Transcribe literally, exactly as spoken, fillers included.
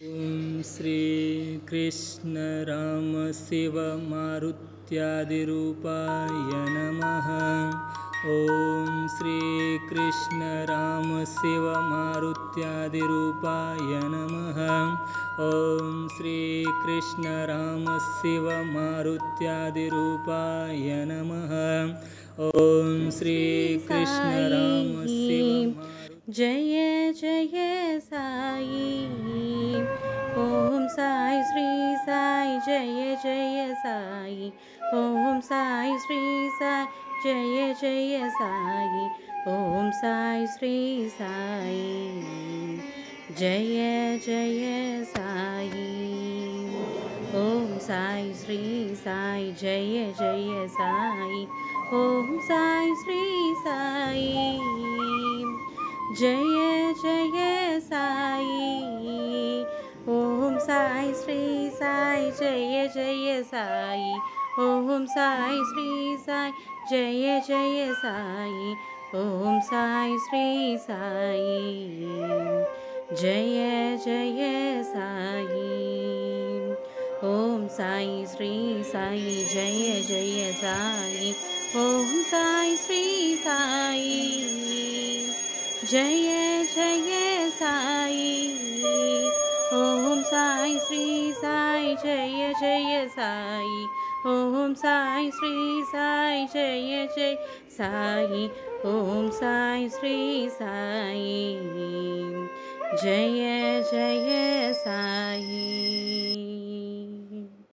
ॐ श्री कृष्ण राम शिव मारुत्यादिरूपाय नमः। ॐ श्री कृष्ण राम शिव मारुत्यादिरूपाय नमः। ॐ श्री कृष्ण राम शिव मारुत्यादिरूपाय नमः। ॐ श्री कृष्ण राम शिव जय जय साई। ओम साई श्री साई जय जय साई। ओम साई श्री साई जय जय साई। ओम साई श्री साई जय जय साई। ओम साई श्री साई जय जय साई। ओम साई श्री साई जय जय साई। ओम साई श्री साई जय जय साई। ओम साई श्री साई जय जय साई। ओम साई श्री साई जय जय साई। ओम साई श्री साई जय जय साई। ओम साई श्री साई जय जय साई। ओम साई श्री साई जय जय साई। ओम साई श्री साई जय जय साई। ओम साई श्री साई जय जय साई।